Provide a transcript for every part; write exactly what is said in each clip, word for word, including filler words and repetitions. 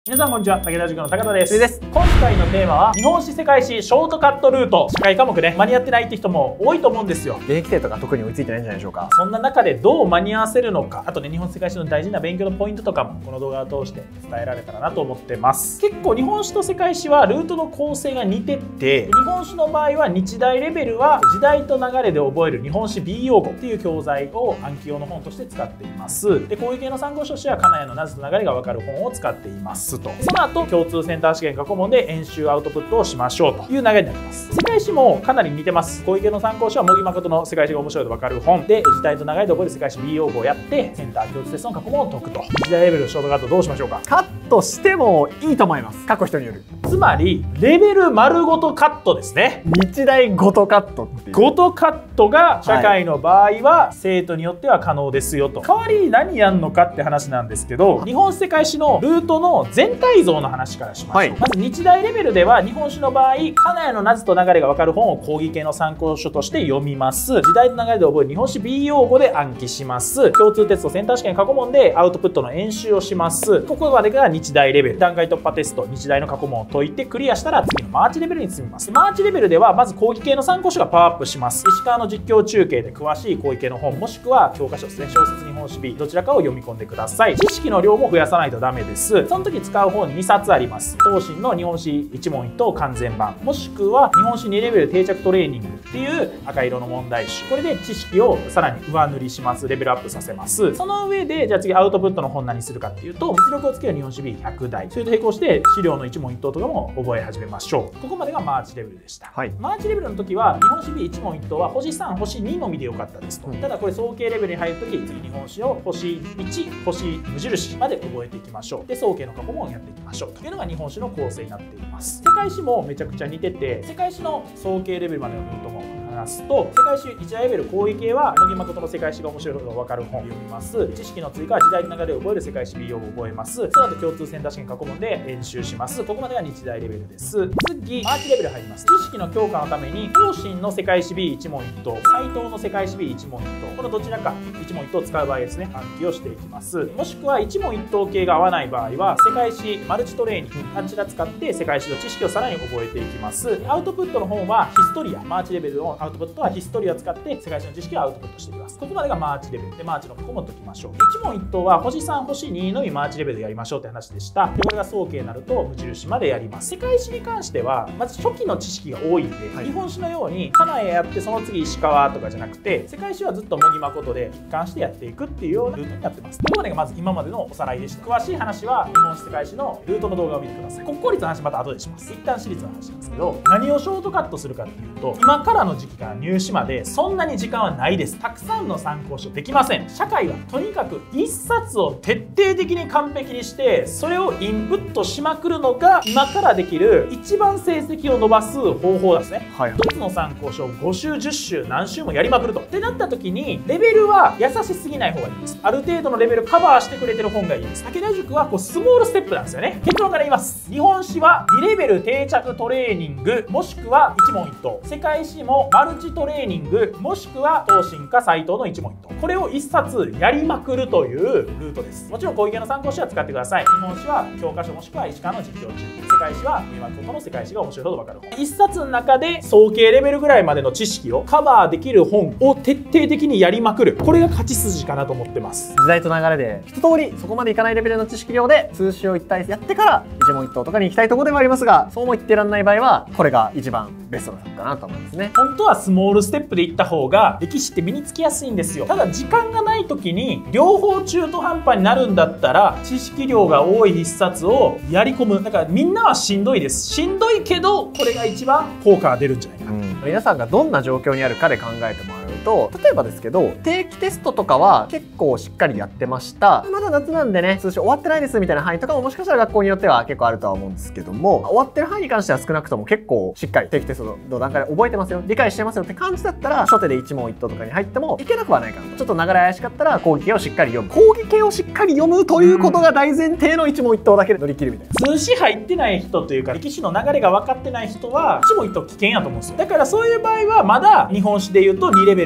皆さんこんにちは、武田塾の高田です。 です今回のテーマは日本史世界史ショートカットルート。社会科目ね、間に合ってないって人も多いと思うんですよ。 現役生とか特に追いついてないんじゃないでしょうか。 そんな中でどう間に合わせるのか、あとね、日本世界史の大事な勉強のポイントとかもこの動画を通して伝えられたらなと思ってます。結構日本史と世界史はルートの構成が似てて、日本史の場合は日大レベルは時代と流れで覚える日本史 B 用語っていう教材を暗記用の本として使っています。で、こういう系の参考書としては金谷のなぜと流れが分かる本を使っていますと。その後共通センター試験過去問で演習アウトプットをしましょうという流れになります。世界史もかなり似てます。小池の参考書は茂木誠の世界史が面白いと分かる本で、時代と流れで覚える世界史 B 用語をやってセンター共通テストの過去問を解くと。時代レベルのショートカットどうしましょうか。 カットしてもいいと思います。過去人による。 つまりレベル丸ごとカットですね。 日大ごとカットっていう。 ごとカットが社会の場合は生徒によっては可能ですよと。代わりに何やんのかって話なんですけど、日本世界史のルートの全体像の話からしましょう。はい、まず日大レベルでは日本史の場合、金谷のなぜと流れが分かる本を講義系の参考書として読みます。時代と流れで覚える日本史 B 用語で暗記します。共通テストセンター試験過去問でアウトプットの演習をします。ここまでが日大レベル。段階突破テスト、日大の過去問を解いてクリアしたら次のマーチレベルに進みます。マーチレベルではまず講義系の参考書がパワーアップします。石川の実況中継で詳しい講義系の本、もしくは教科書ですね、小説日本史 B どちらかを読み込んでください。知識の量も増やさないとダメです。その時使う本にさつあります。東進の日本史一問一答完全版、もしくは日本史にレベル定着トレーニングっていう赤色の問題集、これで知識をさらに上塗りします。レベルアップさせます。その上でじゃあ次アウトプットの本何するかっていうと、実力をつける日本史 ビーひゃく 台、それと並行して資料の一問一答とかも覚え始めましょう。ここまでがマーチレベルでした。はい、マーチレベルの時は日本史 ビーいち問一答は星さん星にのみでよかったですと。ただこれ総計レベルに入る時、次日本史を星いち星無印まで覚えていきましょう。で総計の過去問をやっていきましょうというのが日本史の構成になっています。世界史もめちゃくちゃ似てて、世界史の総計レベルまでのルートも話すと、世界史いち大レベル講義系は茂木誠の世界史が面白いことが分かる本を読みます。知識の追加は時代の流れを覚える世界史 B 用語を覚えます。その後共通センター試験過去問で演習します。ここまでが日大レベルです。次マーチレベル入ります。知識の強化のために東進の世界史 ビーいち問一答、斉藤の世界史 ビーいち問一答、このどちらかいち問一答を使う場合ですね、暗記をしていきます。もしくはいち問一答系が合わない場合は世界史マルチトレーニング、あちら使って世界史の知識をさらに覚えていきます。アウトプットの本はヒストリア、マーチレベルのアウトプットはヒストリアを使って世界史の知識をアウトプットしていきます。ここまでがマーチレベルで、マーチの過去問解きましょう。いち問一答は星さん星にのみマーチレベルでやりましょうって話でした。でこれが総計になると無印までやります。世界史に関してはまず初期の知識が多いんで、はい、日本史のように金谷やってその次石川とかじゃなくて、世界史はずっと茂木誠で一貫してやっていくっていうようなルートになってます。ここまでがまず今までのおさらいでした。詳しい話は日本史世界史のルートの動画を見てください。国公立の話また後でします。一旦私立の話なんですけど、何をショートカットするかっていうと、今からの時期から入試までそんなに時間はないです。たくさんの参考書できません。社会はとにかくいっさつを徹底的に完璧にしてそれをインプットしまくるのが今からできる一番成績を伸ばす方法ですね。はい、ひとつの参考書をご週じゅっ週何週もやりまくるとってなった時にレベルは優しすぎない方がいいです。ある程度のレベルカバーしてくれてる本がいいです。武田塾はこうスモールステップなんですよね。結論から言います。日本史はにレベル定着トレーニング、もしくはいち問一答。世界史もマルチトレーニング、もしくは東進か斉藤のいち問一答。これをいっさつやりまくるというルートです。もちろん講義系の参考書は使ってください。日本史は教科書もしくは石川の実況中、世界史は今ことの世界史が面白いほど分かる本。いっさつの中で総計レベルぐらいまでの知識をカバーできる本を徹底的にやりまくる。これが勝ち筋かなと思ってます。 時代と流れで一通りそこまでいかないレベルの知識量で通詞を一体やってから一問一答とかに行きたいところではありますが、そうも言ってらんない場合はこれが一番ベストなのかなと思いますね。 本当はスモールステップでいった方が歴史って身につきやすいんですよ。ただ時間がない時に両方中途半端になるんだったら知識量が多い一冊をやり込む。だからみんなはしんどいです。しんどいけどこれが一番効果が出るんじゃないかな、うん、皆さんがどんな状況にあるかで考えてもらうと、例えばですけど定期テストとかは結構しっかりやってました。まだ夏なんでね通知終わってないですみたいな範囲とかももしかしたら学校によっては結構あるとは思うんですけども、終わってる範囲に関しては少なくとも結構しっかり定期テストの段階で覚えてますよ、理解してますよって感じだったら初手で一問一答とかに入ってもいけなくはないかなと。ちょっと流れ怪しかったら講義系をしっかり読む、講義系をしっかり読むということが大前提の一問一答だけで乗り切るみたいな。通史入ってない人というか歴史の流れが分かってない人は一問一答危険やと思うんですよ。だからそういう場合はまだ日本史でいうとにレベル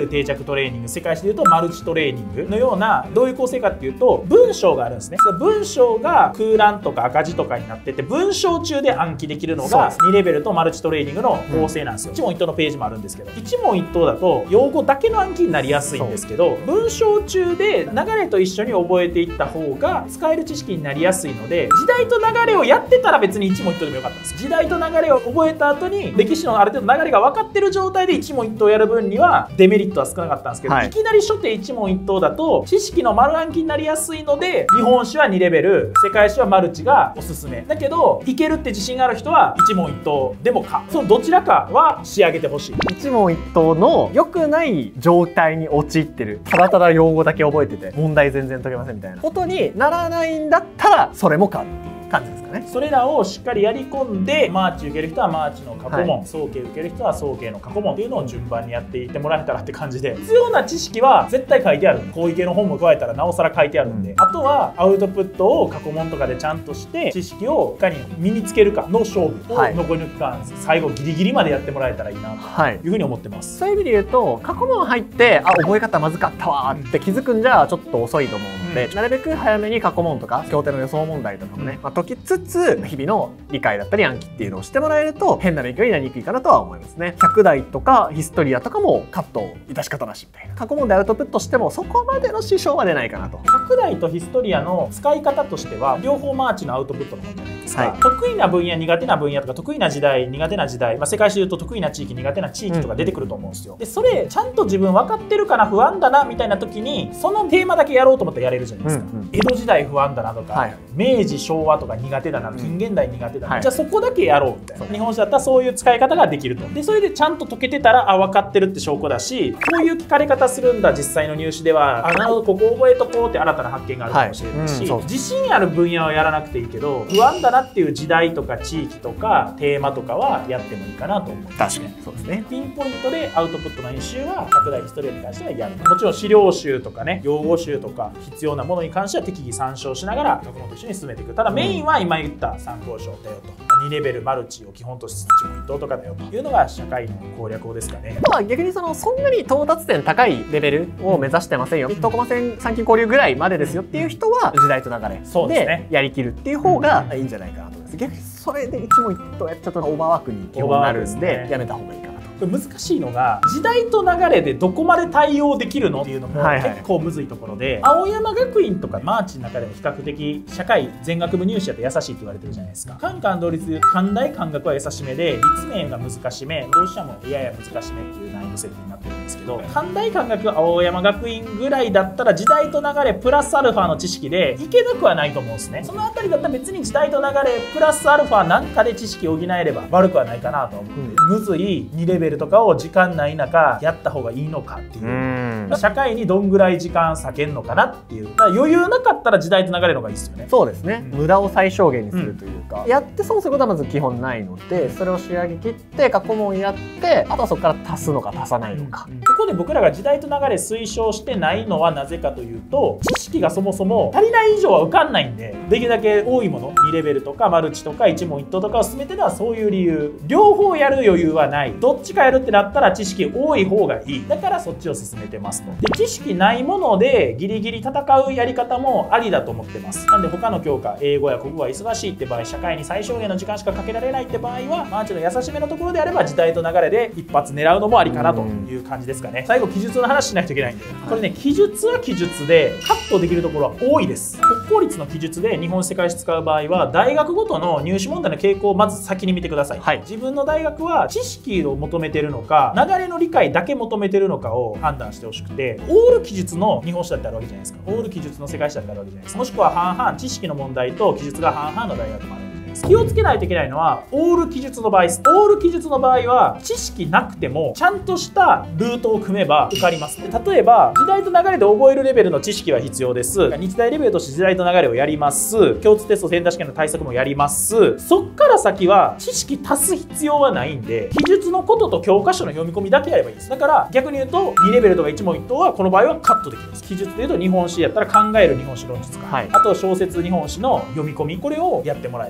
ル定着トレーニング、世界史でいうとマルチトレーニングのような、どういう構成かっていうと、文章があるんですね。その文章が空欄とか赤字とかになってて、文章中で暗記できるのがにレベルとマルチトレーニングの構成なんですよ。うん、一問一答のページもあるんですけど、一問一答だと用語だけの暗記になりやすいんですけど、文章中で流れと一緒に覚えていった方が使える知識になりやすいので、時代と流れをやってたら別に一問一答でもよかったんです。時代と流れを覚えた後に歴史のある程度流れが分かってる状態で一問一答やる分にはデメリットは少なかったんですけど、はい、いきなり初手一問一答だと知識の丸暗記になりやすいので、日本史はにレベル、世界史はマルチがおすすめだけど、いけるって自信がある人は一問一答でもか、そのどちらかは仕上げてほしい。 一問一答の良くない状態に陥ってる、ただただ用語だけ覚えてて問題全然解けませんみたいなことにならないんだったら、それもかっていう感じですかね。 それらをしっかりやり込んで、マーチ受ける人はマーチの過去問、はい、早慶受ける人は早慶の過去問っていうのを順番にやっていってもらえたらって感じで、必要な知識は絶対書いてある。講義系の本も加えたらなおさら書いてあるんで、うん、あとはアウトプットを過去問とかでちゃんとして知識をいかに身につけるかの勝負を残りの期間、はい、最後ギリギリまでやってもらえたらいいなというふうに思ってます。 はい、そういう意味で言うと、過去問入ってあ覚え方まずかったわって気づくんじゃちょっと遅いと思うので、うん、なるべく早めに過去問とか協定の予想問題とかもね、まあ、解きつつ日々の理解だったり暗記っていうのをしてもらえると変な勉強になりにくいかなとは思いますね。ひゃく代とかヒストリアとかもカット致し方なしみたいな、過去問でアウトプットしてもそこまでの支障は出ないかなと。 ひゃく代とヒストリアの使い方としては両方マーチのアウトプットのもんじゃないですか。はい、得意な分野苦手な分野とか、得意な時代苦手な時代、まあ、世界史でいうと得意な地域苦手な地域とか出てくると思うんですよ。うん、でそれちゃんと自分分かってるかな、不安だなみたいな時にそのテーマだけやろうと思ったらやれるじゃないですか。うんうん、江戸時代不安だなとか、はい、明治昭和とか苦手だな、近現代苦手だな、はい、じゃあそこだけやろうみたいな。日本史だったらそういう使い方ができると。でそれでちゃんと解けてたらあ分かってるって証拠だし、こういう聞かれ方するんだ実際の入試では、あなるほどここ覚えとこうって新たな発見があるかもしれないし、はい、うん、自信ある分野はやらなくていいけど、不安だなっていう時代とか地域とかテーマとかはやってもいいかなと思う。 確かにそうですね。 ピンポイントでアウトプットの演習はひゃく代ヒストリアに関してはやる。もちろん資料集とかね、用語集とか必要なものに関しては適宜参照しながら学問と一緒に進めていく。ただメインは今言った参考書だよと、にレベルマルチを基本として一問一答とかだよというのが社会の攻略法ですかね。 まあ逆にそのそんなに到達点高いレベルを目指してませんよ、いっ等駒線参勤交流ぐらいまでですよっていう人は時代と流れでやりきるっていう方がいいんじゃないかなと思います。逆にそれで一問一答やっちゃうとオーバーワークに基本なるんでやめた方がいいかな。 これ難しいのが、時代と流れでどこまで対応できるのっていうのも結構むずいところで、はいはい、青山学院とかマーチの中でも比較的社会全学部入試だと優しいって言われてるじゃないですか。カンカン同率で漢大漢学は優しめで、立命が難しめ、同志社もやや難しめっていう難易度設定になってるんですけど、漢大漢学は青山学院ぐらいだったら時代と流れプラスアルファの知識でいけなくはないと思うんですね。そのあたりだったら別に時代と流れプラスアルファなんかで知識を補えれば悪くはないかなと思って、うん、むずいにレベルとかを時間ない中やった方がいいのかっていう、う社会にどんぐらい時間割けんのかなっていう。だから余裕なかったら時代と流れの方がいいですよね。 そうですね、うん、無駄を最小限にするというか、うん、やって損することはまず基本ないので、それを仕上げ切って過去問やって、あとはそこから足すのか足さないのか、 うんうん、ここで僕らが時代と流れ推奨してないのはなぜかというと、知識がそもそも足りない以上は受かんないんで、できるだけ多いものにレベルとかマルチとか一問一答とかを進めてるのはそういう理由。両方やる余裕はない。どっちかやるってなったら知識多い方がいい。だからそっちを進めてますと。で知識ないものでギリギリ戦うやり方もありだと思ってます。なんで他の教科、英語や国語は忙しいって場合、社会に最小限の時間しかかけられないって場合は、マーチの優しめのところであれば時代と流れで一発狙うのもありかなという感じですかね。最後記述の話しないといけないんで、これね、記述は記述でカットできるところは多いです。国公立の記述で日本史世界史使う場合は、大学ごとの入試問題の傾向をまず先に見てください。はい、自分の大学は知識を求めてるのか、流れの理解だけ求めてるのかを判断してほしくて、オール記述の日本史だってあるわけじゃないですか。オール記述の世界史だってあるわけじゃないですか。もしくは半々、知識の問題と記述が半々の大学もあるわけじゃないですか。気をつけないといけないのはオール記述の場合です。オール記述の場合は知識なくてもちゃんとしたルートを組めば受かります。で例えば時代と流れで覚えるレベルの知識は必要です。日大レベルとして時代と流れをやります。共通テストセンター試験の対策もやります。そっから先は知識足す必要はないんで、記述のことと教科書の読み込みだけやればいいです。だから逆に言うとにレベルとかいち問いち答はこの場合はカットできるんです。記述で言うと日本史やったら考える日本史論述か、はい、あと小説日本史の読み込み、これをやってもらえたら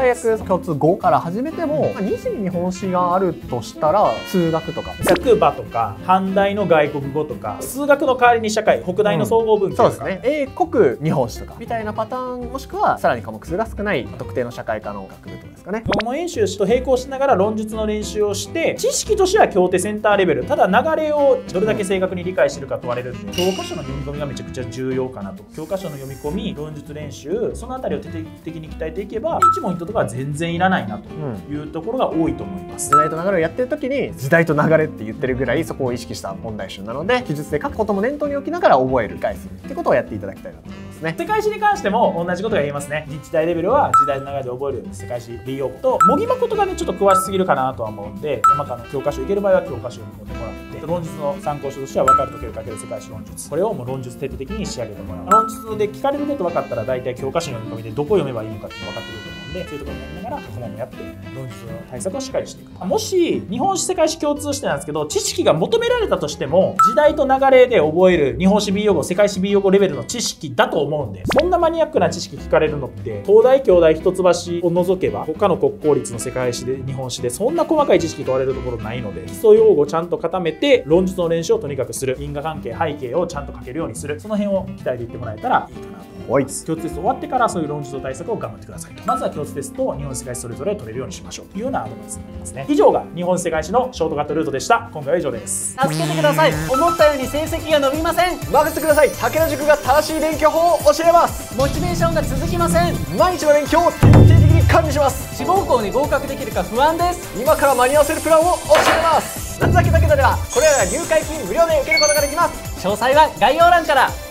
最悪共通ごから始めても、まあ、に次に日本史があるとしたら数学とか筑波とか阪大の外国語とか数学の代わりに社会北大の総合文系とか、 うん、そうですね英国日本史とかみたいなパターンもしくはさらに科目数が少ない特定の社会科の学部とかですかね。 論文演習と並行しながら論述の練習をして知識としては教手センターレベル、ただ流れをどれだけ正確に理解してるか問われるんで、教科書の読み込みがめちゃくちゃ重要かなと。教科書の読み込み論述練習そのあたりを徹底的に鍛えていけば一問一答とかは全然いらないなというところが多いと思います。 時代と流れをやってる時に時代と流れって言ってるぐらいそこを意識した問題集なので記述で書くことも念頭に置きながら覚える理解するってことをやっていただきたいなと思いますね。 世界史に関しても同じことが言えますね。日大レベルは時代の流れで覚える世界史 ビー用語と模擬誠がねちょっと詳しすぎるかなとは思うんで、山川の教科書いける場合は教科書を読んでもらって論述の参考書としては分かるとけるかける世界史論述、これをもう論述徹底的に仕上げてもらう。論述で聞かれること分かったら大体教科書の読み込みでどこを読めばいいのかって分かってくると思うんで、そういうところをやりながら過去問もやって論述の対策をしっかりしていく。もし日本史世界史共通してなんですけど知識が求められたとしても時代と流れで覚える日本史 ビー用語世界史 ビー用語レベルの知識だと思うんで、そんなマニアックな知識聞かれるのって東大京大一橋を除けば他の国公立の世界史で日本史でそんな細かい知識問われるところないので、基礎用語をちゃんと固めて論述の練習をとにかくする、因果関係背景をちゃんと書けるようにする、その辺を鍛えていってもらえたらいいかなと思います。共通テスト終わってからそういう論述の対策を頑張ってくださいと。まずは共通テストを日本世界史それぞれ取れるようにしましょうというようなアドバイスになりますね。以上が日本世界史のショートカットルートでした。今回は以上です。 助けてください。思ったように成績が伸びません。 任せてください。武田塾が正しい勉強法を教えます。 モチベーションが続きません。 毎日の勉強を徹底的に管理します。 志望校に合格できるか不安です。 今から間に合わせるプランを教えます。夏だけだけどではこれらが入会金無料で受けることができます。 詳細は概要欄から。